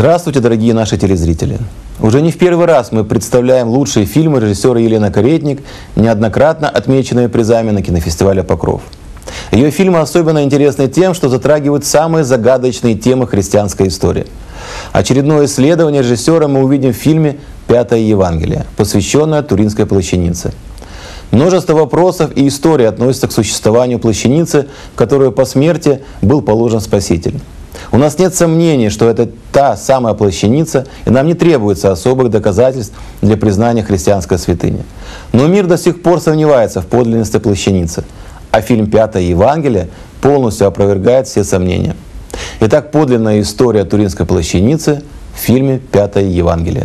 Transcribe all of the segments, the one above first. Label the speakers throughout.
Speaker 1: Здравствуйте, дорогие наши телезрители! Уже не в первый раз мы представляем лучшие фильмы режиссера Елены Каретник, неоднократно отмеченные призами на кинофестивале «Покров». Ее фильмы особенно интересны тем, что затрагивают самые загадочные темы христианской истории. Очередное исследование режиссера мы увидим в фильме «Пятое Евангелие», посвященное Туринской плащанице. Множество вопросов и историй относятся к существованию плащаницы, в которую по смерти был положен Спаситель. У нас нет сомнений, что это та самая плащаница, и нам не требуется особых доказательств для признания христианской святыни. Но мир до сих пор сомневается в подлинности плащаницы, а фильм «Пятое Евангелие» полностью опровергает все сомнения. Итак, подлинная история Туринской плащаницы в фильме «Пятое Евангелие».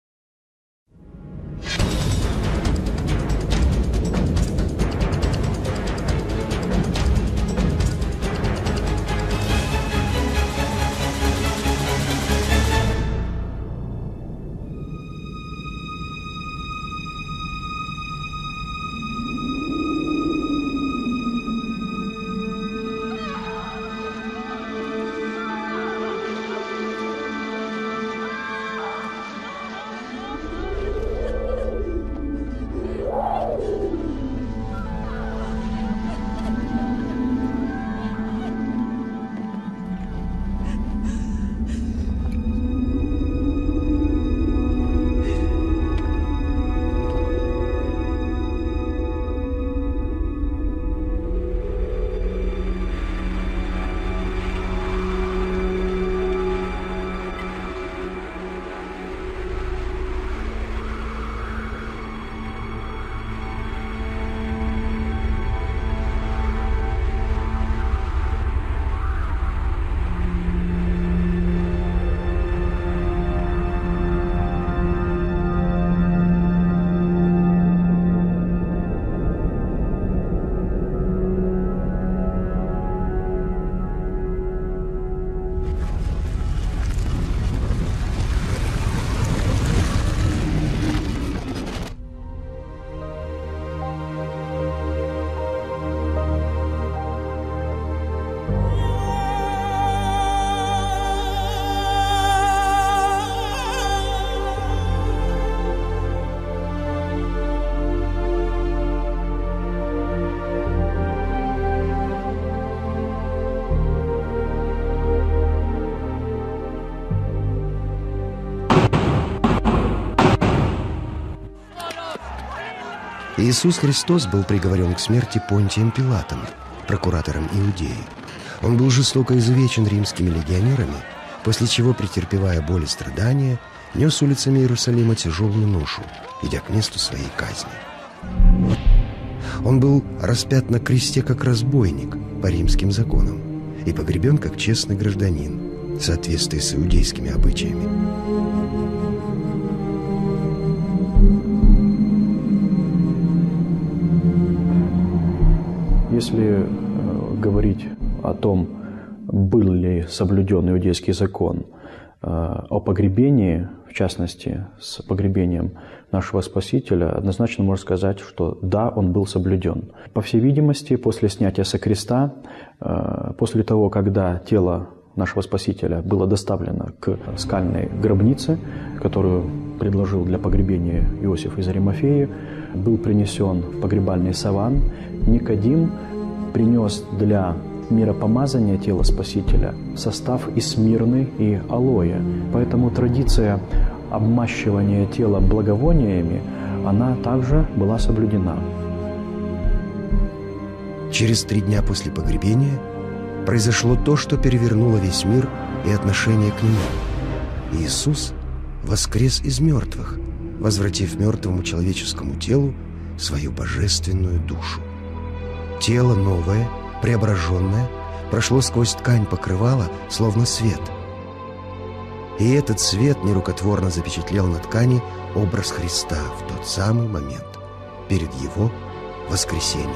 Speaker 2: Иисус Христос был приговорен к смерти Понтием Пилатом, прокуратором Иудеи. Он был жестоко изувечен римскими легионерами, после чего, претерпевая боль и страдания, нес улицами Иерусалима тяжелую ношу, идя к месту своей казни. Он был распят на кресте как разбойник по римским законам и погребен как честный гражданин в соответствии с иудейскими обычаями.
Speaker 3: Если говорить о том, был ли соблюден иудейский закон о погребении, в частности, с погребением нашего Спасителя, однозначно можно сказать, что да, он был соблюден. По всей видимости, после снятия со креста, после того, когда тело нашего Спасителя было доставлено к скальной гробнице, которую предложил для погребения Иосиф из Аримафеи, был принесен в погребальный саван. Никодим принес для миропомазания тела Спасителя состав из смирны и алоэ. Поэтому традиция обмащивания тела благовониями, она также была соблюдена.
Speaker 2: Через 3 дня после погребения произошло то, что перевернуло весь мир и отношение к нему. Иисус воскрес из мертвых, возвратив мертвому человеческому телу свою божественную душу. Тело новое, преображенное, прошло сквозь ткань покрывала, словно свет. И этот свет нерукотворно запечатлел на ткани образ Христа в тот самый момент, перед Его воскресением.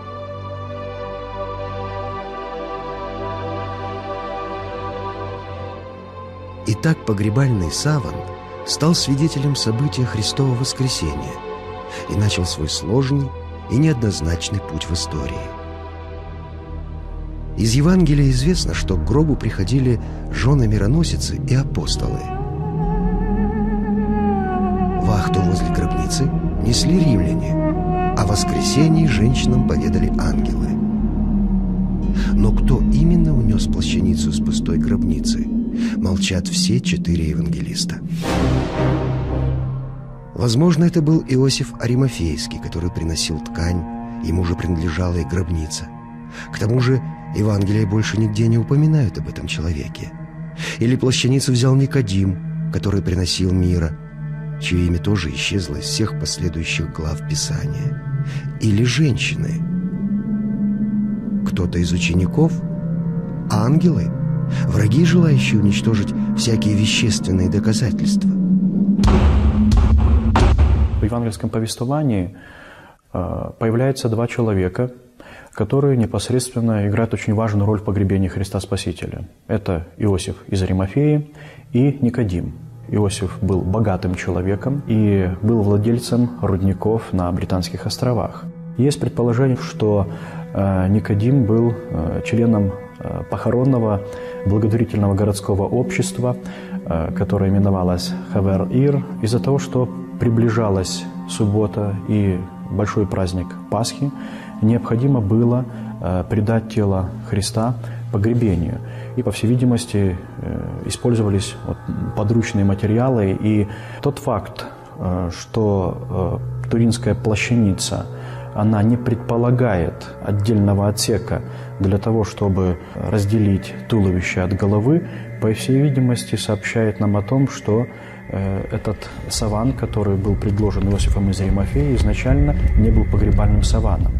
Speaker 2: Итак, погребальный саван стал свидетелем события Христова воскресения и начал свой сложный и неоднозначный путь в истории. Из Евангелия известно, что к гробу приходили жены-мироносицы и апостолы. Вахту возле гробницы несли римляне, о воскресении женщинам поведали ангелы. Но кто именно унес плащаницу с пустой гробницы, молчат все 4 евангелиста. Возможно, это был Иосиф Аримафейский, который приносил ткань, ему же принадлежала и гробница. К тому же Евангелия больше нигде не упоминают об этом человеке. Или плащаницу взял Никодим, который приносил мира, чье имя тоже исчезло из всех последующих глав Писания. Или женщины. Кто-то из учеников? Ангелы? Враги, желающие уничтожить всякие вещественные доказательства?
Speaker 3: В евангельском повествовании появляются 2 человека, которые непосредственно играют очень важную роль в погребении Христа Спасителя. Это Иосиф из Аримафеи и Никодим. Иосиф был богатым человеком и был владельцем рудников на Британских островах. Есть предположение, что Никодим был членом похоронного благотворительного городского общества, которое именовалось Хавер-Ир, из-за того, что приближалась суббота и большой праздник Пасхи, необходимо было предать тело Христа погребению. И, по всей видимости, использовались подручные материалы. И тот факт, что Туринская плащаница, она не предполагает отдельного отсека для того, чтобы разделить туловище от головы, по всей видимости, сообщает нам о том, что этот саван, который был предложен Иосифом из Аримафеи, изначально не был погребальным саваном.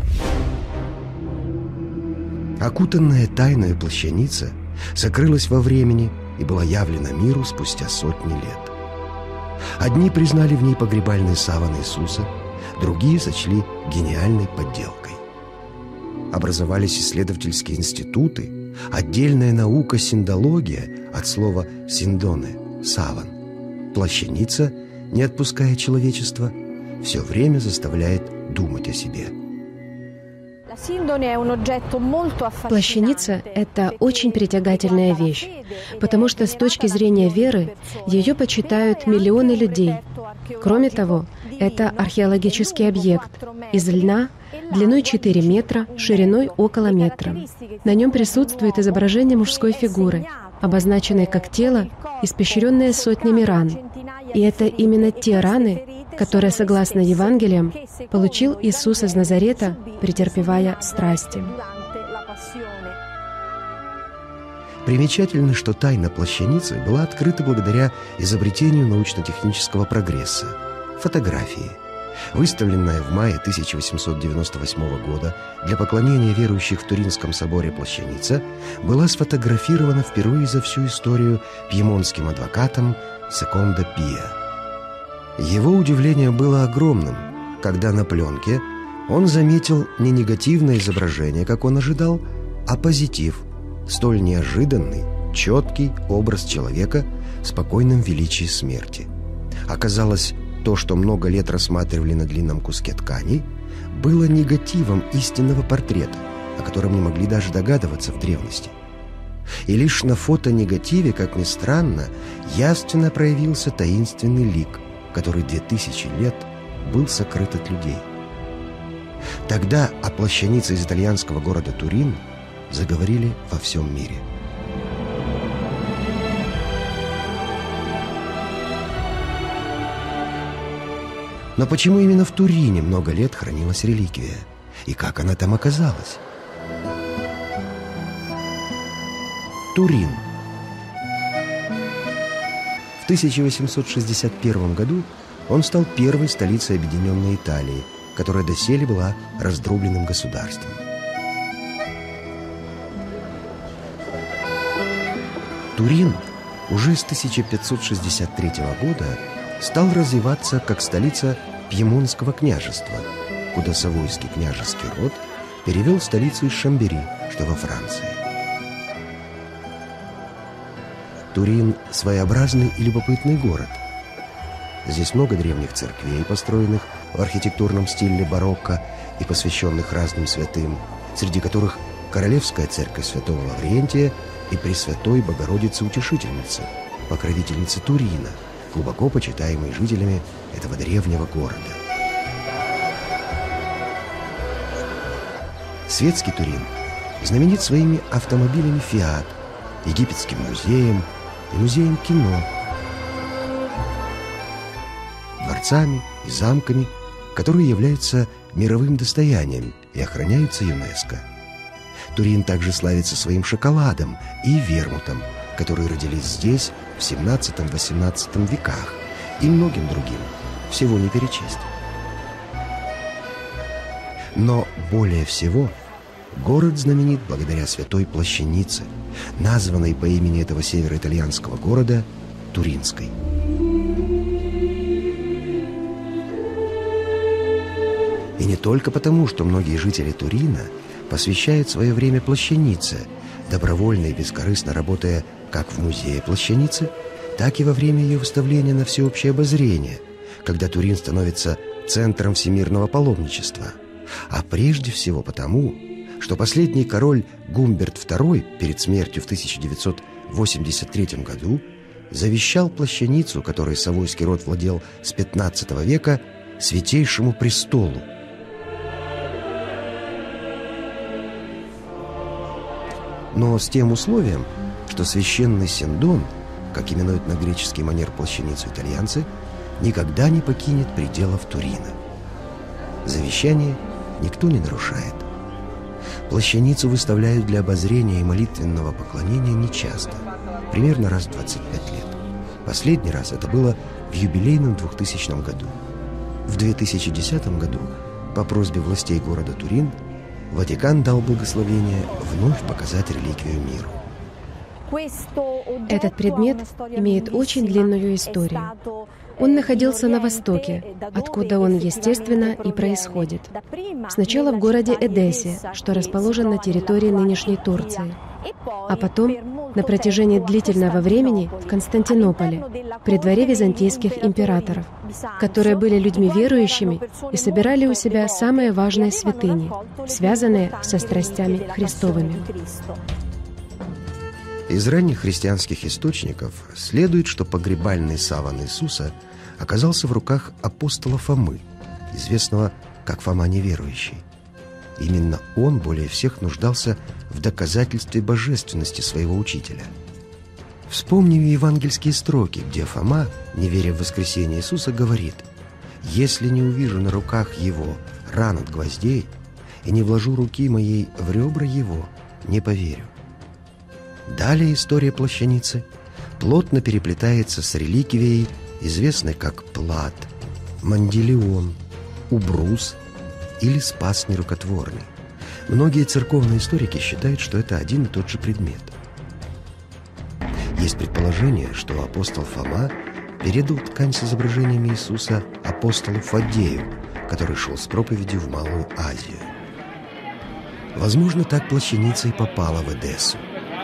Speaker 2: Окутанная тайною плащаница сокрылась во времени и была явлена миру спустя сотни лет. Одни признали в ней погребальный саван Иисуса, другие сочли гениальной подделкой. Образовались исследовательские институты, отдельная наука синдология, от слова «синдоне» – «саван». Плащаница, не отпуская человечество, все время заставляет думать о себе.
Speaker 4: Плащаница – это очень притягательная вещь, потому что с точки зрения веры ее почитают миллионы людей. Кроме того, это археологический объект из льна длиной 4 метра, шириной около метра. На нем присутствует изображение мужской фигуры, обозначенной как тело, испещренное сотнями ран. И это именно те раны, которые, согласно Евангелиям, получил Иисус из Назарета, претерпевая страсти.
Speaker 2: Примечательно, что тайна плащаницы была открыта благодаря изобретению научно-технического прогресса – фотографии. Выставленная в мае 1898 года для поклонения верующих в Туринском соборе плащаница была сфотографирована впервые за всю историю пьемонтским адвокатом Секондо Пиа. Его удивление было огромным, когда на пленке он заметил не негативное изображение, как он ожидал, а позитив, столь неожиданный, четкий образ человека в спокойном величии смерти. Оказалось, то, что много лет рассматривали на длинном куске ткани, было негативом истинного портрета, о котором не могли даже догадываться в древности. И лишь на фотонегативе, как ни странно, явственно проявился таинственный лик, который 2000 лет был сокрыт от людей. Тогда о плащанице из итальянского города Турин заговорили во всем мире. Но почему именно в Турине много лет хранилась реликвия? И как она там оказалась? Турин. В 1861 году он стал первой столицей объединенной Италии, которая доселе была раздробленным государством. Турин уже с 1563 года стал развиваться как столица Пьемонтского княжества, куда Савойский княжеский род перевел столицу из Шамбери, что во Франции. Турин – своеобразный и любопытный город. Здесь много древних церквей, построенных в архитектурном стиле барокко и посвященных разным святым, среди которых Королевская церковь Святого Лаврентия и Пресвятой Богородицы Утешительницы, покровительницы Турина, глубоко почитаемой жителями этого древнего города. Светский Турин знаменит своими автомобилями «Фиат», египетским музеем и музеем кино, дворцами и замками, которые являются мировым достоянием и охраняются ЮНЕСКО. Турин также славится своим шоколадом и вермутом, которые родились здесь в 17-18 веках, и многим другим, всего не перечесть. Но более всего город знаменит благодаря Святой Плащанице, названной по имени этого североитальянского города Туринской. И не только потому, что многие жители Турина посвящают свое время Плащанице, добровольно и бескорыстно работая как в музее Плащаницы, так и во время ее выставления на всеобщее обозрение, когда Турин становится центром всемирного паломничества, а прежде всего потому, что последний король Гумберт II перед смертью в 1983 году завещал Плащаницу, которой Савойский род владел с XV века, Святейшему престолу. Но с тем условием, что священный Синдон, как именуют на греческий манер Плащаницу итальянцы, никогда не покинет пределов Турина. Завещание никто не нарушает. Плащаницу выставляют для обозрения и молитвенного поклонения нечасто, примерно раз в 25 лет. Последний раз это было в юбилейном 2000 году. В 2010 году, по просьбе властей города Турин, Ватикан дал благословение вновь показать реликвию миру.
Speaker 4: Этот предмет имеет очень длинную историю. Он находился на востоке, откуда он, естественно, и происходит. Сначала в городе Эдессе, что расположен на территории нынешней Турции, а потом на протяжении длительного времени в Константинополе, при дворе византийских императоров, которые были людьми верующими и собирали у себя самые важные святыни, связанные со страстями Христовыми.
Speaker 2: Из ранних христианских источников следует, что погребальный саван Иисуса оказался в руках апостола Фомы, известного как Фома Неверующий. Именно он более всех нуждался в доказательстве божественности своего учителя. Вспомним евангельские строки, где Фома, не веря в воскресение Иисуса, говорит: «Если не увижу на руках его ран от гвоздей и не вложу руки моей в ребра его, не поверю». Далее история Плащаницы плотно переплетается с реликвией, известной как Плат, Мандилеон, Убрус или Спас Нерукотворный. Многие церковные историки считают, что это один и тот же предмет. Есть предположение, что апостол Фома передал ткань с изображениями Иисуса апостолу Фаддею, который шел с проповедью в Малую Азию. Возможно, так Плащаница и попала в Эдессу.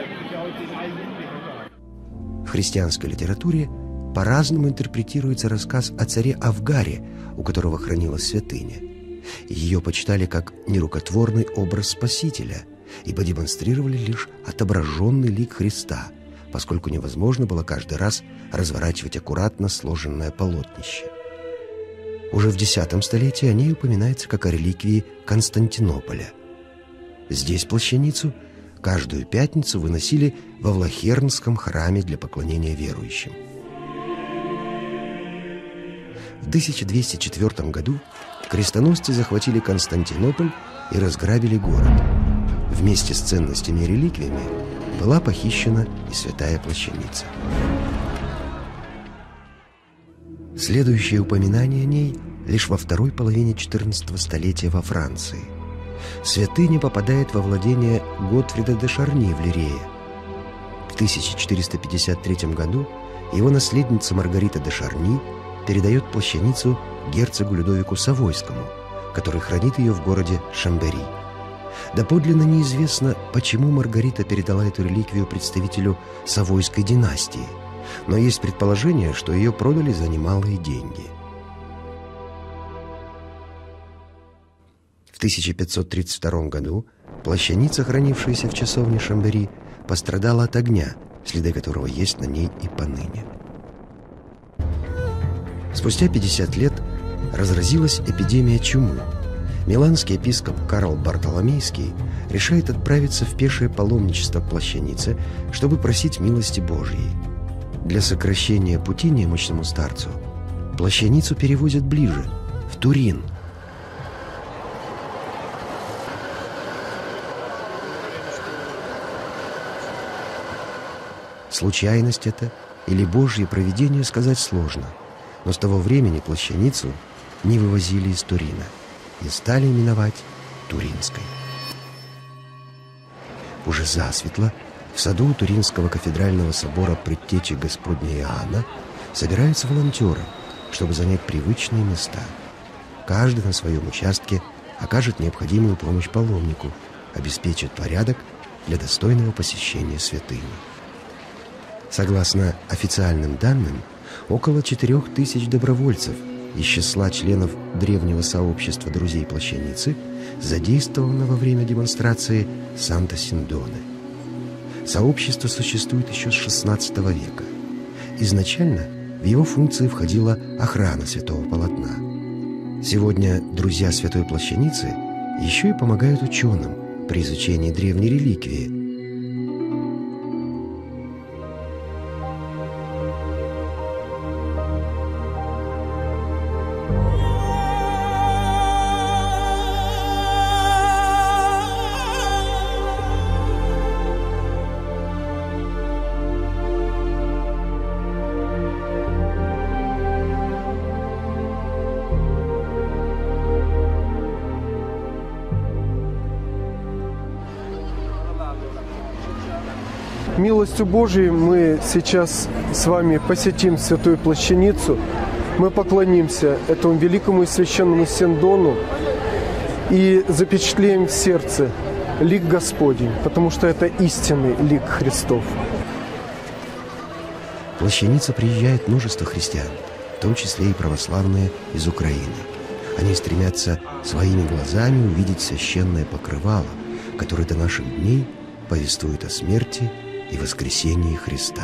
Speaker 2: В христианской литературе по-разному интерпретируется рассказ о царе Авгаре, у которого хранилась святыня. Ее почитали как нерукотворный образ Спасителя, ибо демонстрировали лишь отображенный лик Христа, поскольку невозможно было каждый раз разворачивать аккуратно сложенное полотнище. Уже в X столетии о ней упоминается как о реликвии Константинополя. Здесь Плащаницу каждую пятницу выносили во Влахернском храме для поклонения верующим. В 1204 году крестоносцы захватили Константинополь и разграбили город. Вместе с ценностями и реликвиями была похищена и святая Плащаница. Следующее упоминание о ней лишь во второй половине XIV столетия во Франции. Святыня попадает во владение Готфрида де Шарни в Лирее. В 1453 году его наследница Маргарита де Шарни передает Плащаницу герцогу Людовику Савойскому, который хранит ее в городе Шамбери. Доподлинно неизвестно, почему Маргарита передала эту реликвию представителю Савойской династии, но есть предположение, что ее продали за немалые деньги. В 1532 году Плащаница, хранившаяся в часовне Шамбери, пострадала от огня, следы которого есть на ней и поныне. Спустя 50 лет разразилась эпидемия чумы. Миланский епископ Карл Бартоломейский решает отправиться в пешее паломничество к Плащанице, чтобы просить милости Божьей. Для сокращения пути немощному старцу Плащаницу перевозят ближе, в Турин. Случайность это или Божье провидение сказать сложно, но с того времени Плащаницу не вывозили из Турина и стали именовать Туринской. Уже засветло в саду Туринского кафедрального собора Предтечи Господней Иоанна собираются волонтеры, чтобы занять привычные места. Каждый на своем участке окажет необходимую помощь паломнику, обеспечит порядок для достойного посещения святыни. Согласно официальным данным, около 4000 добровольцев из числа членов древнего сообщества друзей Плащаницы задействовано во время демонстрации Санта-Синдоне. Сообщество существует еще с XVI века. Изначально в его функции входила охрана святого полотна. Сегодня друзья святой Плащаницы еще и помогают ученым при изучении древней реликвии.
Speaker 5: Милостью Божией мы сейчас с вами посетим Святую Плащаницу. Мы поклонимся этому великому и священному Синдону и запечатлеем в сердце лик Господень, потому что это истинный лик Христов.
Speaker 2: В Плащаница приезжает множество христиан, в том числе и православные из Украины. Они стремятся своими глазами увидеть священное покрывало, которое до наших дней повествует о смерти и воскресении Христа.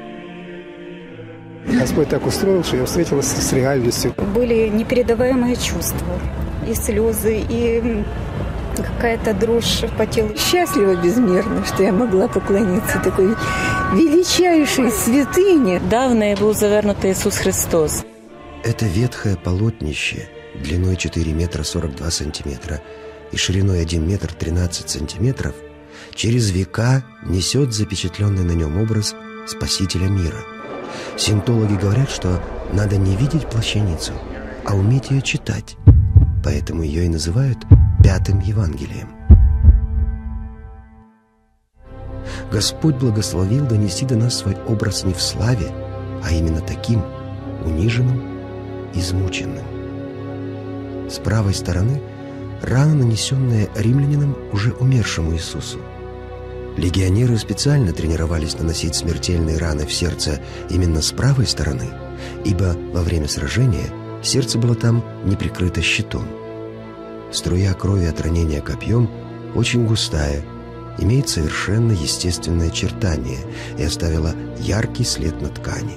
Speaker 6: Господь так устроил, что я встретилась с реальностью.
Speaker 7: Были непередаваемые чувства, и слезы, и какая-то дрожь по телу. Счастлива безмерно, что я могла поклониться такой величайшей святыне.
Speaker 8: Да, в ней был завернутый Иисус Христос.
Speaker 2: Это ветхое полотнище длиной 4 метра 42 сантиметра и шириной 1 метр 13 сантиметров через века несет запечатленный на нем образ Спасителя мира. Синтологи говорят, что надо не видеть Плащаницу, а уметь ее читать. Поэтому ее и называют Пятым Евангелием. Господь благословил донести до нас свой образ не в славе, а именно таким, униженным, измученным. С правой стороны рана, нанесенная римлянином, уже умершему Иисусу. Легионеры специально тренировались наносить смертельные раны в сердце именно с правой стороны, ибо во время сражения сердце было там не прикрыто щитом. Струя крови от ранения копьем очень густая, имеет совершенно естественное очертание и оставила яркий след на ткани.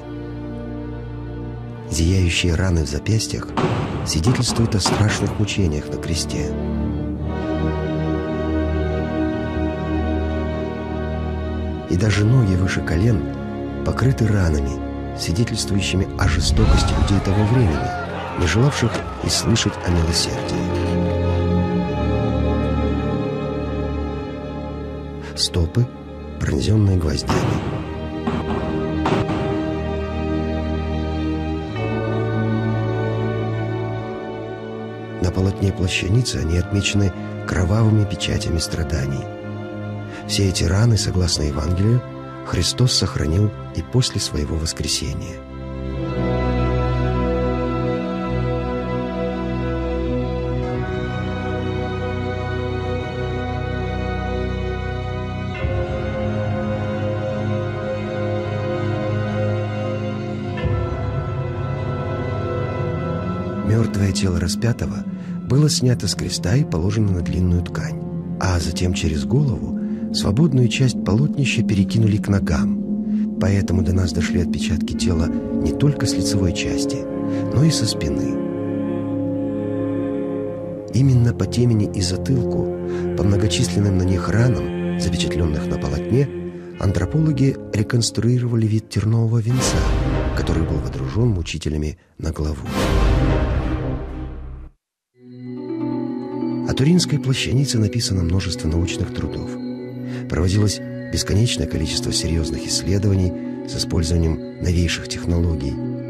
Speaker 2: Зияющие раны в запястьях свидетельствуют о страшных мучениях на кресте. И даже ноги выше колен покрыты ранами, свидетельствующими о жестокости людей того времени, не желавших и слышать о милосердии. Стопы, пронзенные гвоздями. На полотне Плащаницы они отмечены кровавыми печатями страданий. Все эти раны, согласно Евангелию, Христос сохранил и после своего воскресения. Мертвое тело распятого было снято с креста и положено на длинную ткань. а затем через голову свободную часть полотнища перекинули к ногам. Поэтому до нас дошли отпечатки тела не только с лицевой части, но и со спины. Именно по темени и затылку, по многочисленным на них ранам, запечатленных на полотне, антропологи реконструировали вид тернового венца, который был водружен мучителями на главу. О Туринской плащанице написано множество научных трудов. Проводилось бесконечное количество серьезных исследований с использованием новейших технологий.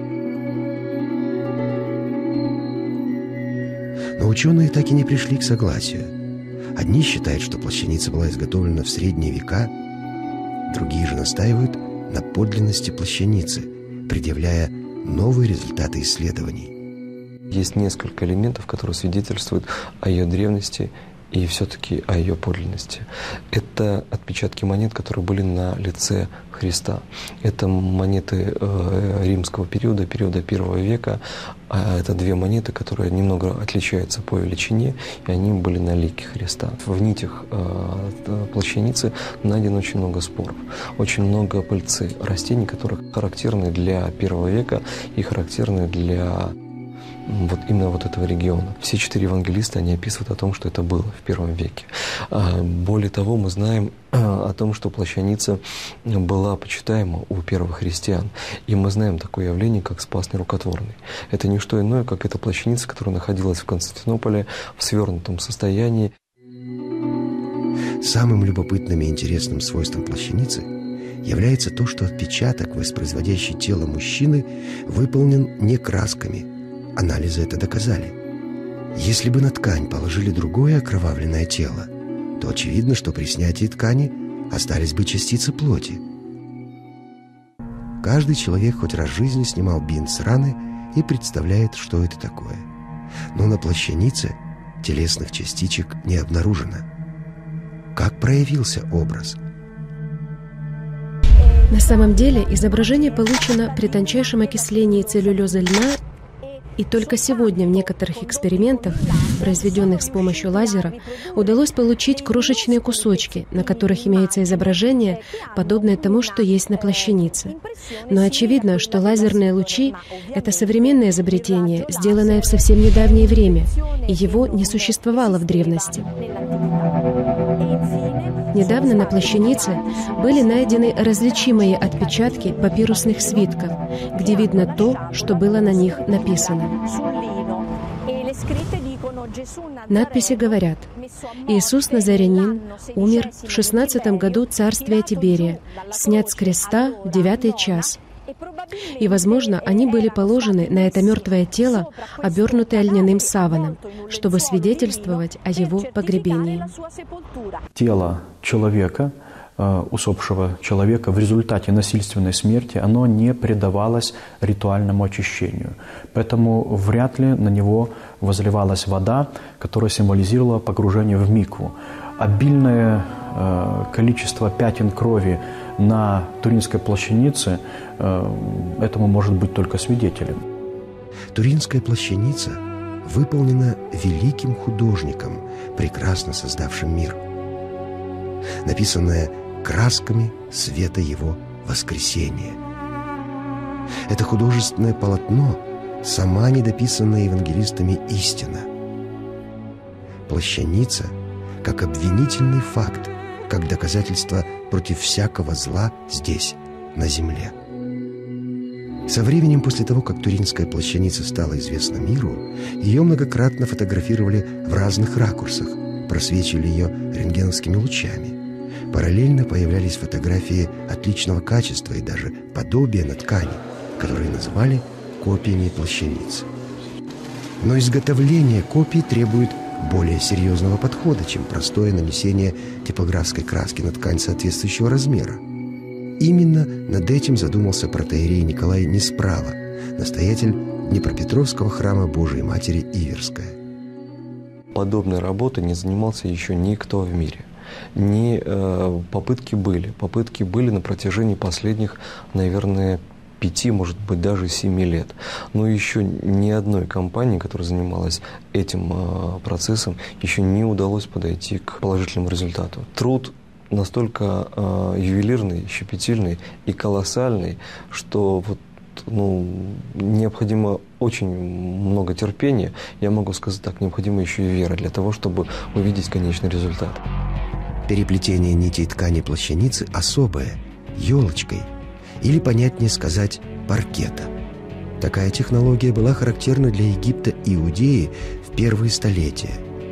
Speaker 2: Но ученые так и не пришли к согласию. Одни считают, что плащаница была изготовлена в средние века, другие же настаивают на подлинности плащаницы, предъявляя новые результаты исследований.
Speaker 9: Есть несколько элементов, которые свидетельствуют о ее древности и все-таки о ее подлинности. Это отпечатки монет, которые были на лице Христа. Это монеты римского периода I века. Это две монеты, которые немного отличаются по величине, и они были на лике Христа. В нитях плащаницы найдено очень много споров, очень много пыльцы растений, которые характерны для I века и характерны для именно этого региона. Все 4 евангелиста, они описывают о том, что это было в I веке. Более того, мы знаем о том, что плащаница была почитаема у первых христиан. И мы знаем такое явление, как спас нерукотворный. Это не что иное, как эта плащаница, которая находилась в Константинополе в свернутом состоянии.
Speaker 2: Самым любопытным и интересным свойством плащаницы является то, что отпечаток, воспроизводящий тело мужчины, выполнен не красками. Анализы это доказали. Если бы на ткань положили другое окровавленное тело, то очевидно, что при снятии ткани остались бы частицы плоти. Каждый человек хоть раз в жизни снимал бинт с раны и представляет, что это такое. Но на плащанице телесных частичек не обнаружено. Как проявился образ?
Speaker 4: На самом деле изображение получено при тончайшем окислении целлюлезы льна, и только сегодня в некоторых экспериментах, произведенных с помощью лазера, удалось получить крошечные кусочки, на которых имеется изображение, подобное тому, что есть на плащанице. Но очевидно, что лазерные лучи — это современное изобретение, сделанное в совсем недавнее время, и его не существовало в древности. Недавно на плащанице были найдены различимые отпечатки папирусных свитков, где видно то, что было на них написано. Надписи говорят: «Иисус Назарянин умер в 16 году царствия Тиберия, снят с креста в 9-й час». И, возможно, они были положены на это мертвое тело, обернутое льняным саваном, чтобы свидетельствовать о его погребении.
Speaker 3: Тело человека, усопшего человека, в результате насильственной смерти, оно не предавалось ритуальному очищению. Поэтому вряд ли на него возливалась вода, которая символизировала погружение в микву. Обильное количество пятен крови на Туринской плащанице этому может быть только свидетелем.
Speaker 2: Туринская плащаница выполнена великим художником, прекрасно создавшим мир. Написанная красками света его воскресения. Это художественное полотно — сама недописанная евангелистами истина. Плащаница — как обвинительный факт, как доказательство против всякого зла здесь, на земле. Со временем, после того, как Туринская плащаница стала известна миру, ее многократно фотографировали в разных ракурсах, просвечивали ее рентгеновскими лучами. Параллельно появлялись фотографии отличного качества и даже подобия на ткани, которые называли копиями плащаницы. Но изготовление копий требует более серьезного подхода, чем простое нанесение типографской краски на ткань соответствующего размера. Именно над этим задумался протоиерей Николай Несправа, настоятель Днепропетровского храма Божией Матери Иверская.
Speaker 9: Подобной работой не занимался еще никто в мире. Попытки были на протяжении последних, наверное, 5, может быть, даже 7 лет. Но еще ни одной компании, которая занималась этим процессом, еще не удалось подойти к положительному результату. Труд настолько ювелирный, щепетильный и колоссальный, что вот, необходимо очень много терпения, я могу сказать так, необходимо еще и вера для того, чтобы увидеть конечный результат.
Speaker 2: Переплетение нитей ткани плащаницы особое, елочкой, или, понятнее сказать, паркета. Такая технология была характерна для Египта и Иудеи в первые столетия.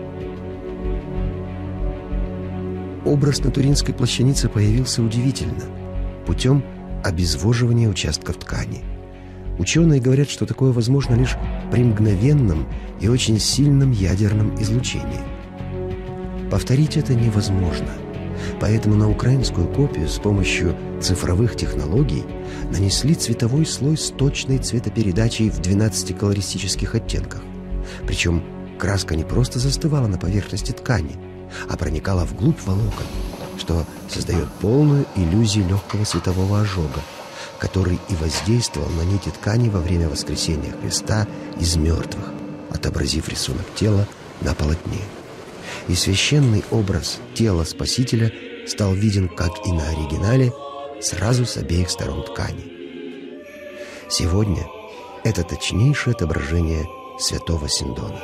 Speaker 2: Образ на туринской плащанице появился удивительно, путем обезвоживания участков ткани. Ученые говорят, что такое возможно лишь при мгновенном и очень сильном ядерном излучении. Повторить это невозможно, поэтому на украинскую копию с помощью цифровых технологий нанесли цветовой слой с точной цветопередачей в 12 колористических оттенках. Причем краска не просто застывала на поверхности ткани, а проникала вглубь волокон, что создает полную иллюзию легкого светового ожога, который и воздействовал на нити ткани во время воскресения Христа из мертвых, отобразив рисунок тела на полотне. И священный образ тела Спасителя стал виден, как и на оригинале, сразу с обеих сторон ткани. Сегодня это точнейшее отображение святого Синдона.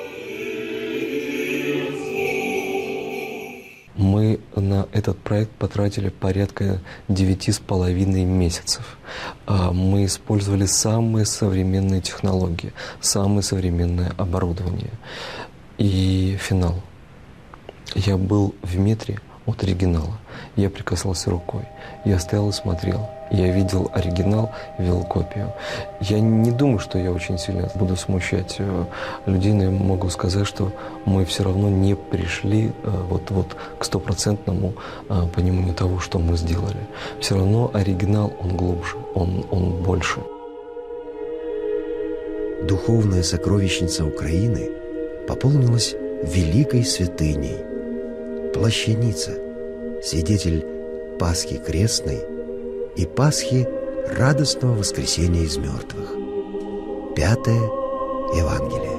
Speaker 9: Мы на этот проект потратили порядка 9,5 месяцев. Мы использовали самые современные технологии, самое современное оборудование. И финал. Я был в метре от оригинала. Я прикасался рукой. Я стоял и смотрел. Я видел оригинал, видел копию. Я не думаю, что я очень сильно буду смущать людей, но я могу сказать, что мы все равно не пришли вот к стопроцентному пониманию того, что мы сделали. Все равно оригинал, он глубже, он больше.
Speaker 2: Духовная сокровищница Украины пополнилась великой святыней. Плащаница, свидетель Пасхи крестной и Пасхи радостного воскресения из мертвых. 5-е Евангелие.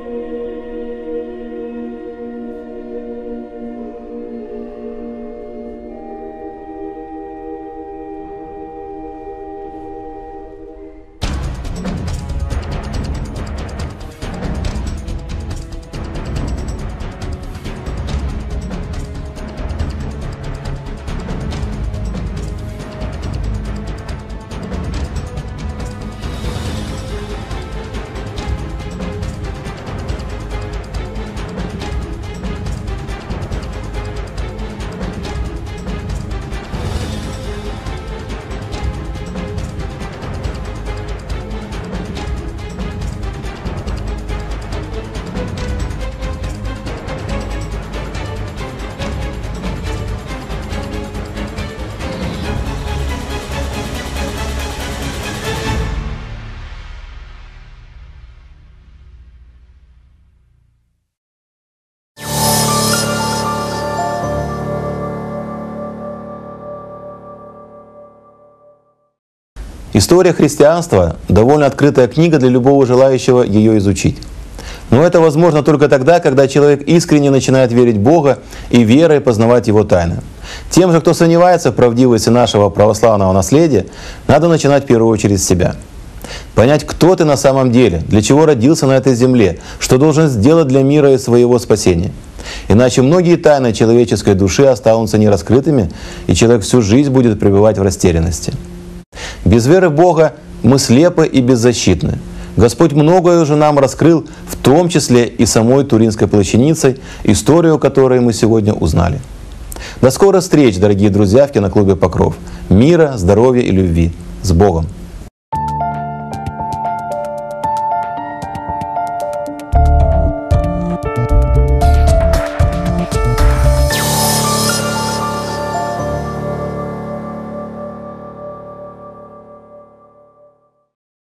Speaker 1: История христианства – довольно открытая книга для любого желающего ее изучить. Но это возможно только тогда, когда человек искренне начинает верить в Бога и верой познавать Его тайны. Тем же, кто сомневается в правдивости нашего православного наследия, надо начинать в первую очередь с себя. Понять, кто ты на самом деле, для чего родился на этой земле, что должен сделать для мира и своего спасения. Иначе многие тайны человеческой души останутся нераскрытыми, и человек всю жизнь будет пребывать в растерянности. Без веры в Бога мы слепы и беззащитны. Господь многое уже нам раскрыл, в том числе и самой Туринской плащаницей, историю которой мы сегодня узнали. До скорых встреч, дорогие друзья, в киноклубе «Покров». Мира, здоровья и любви. С Богом!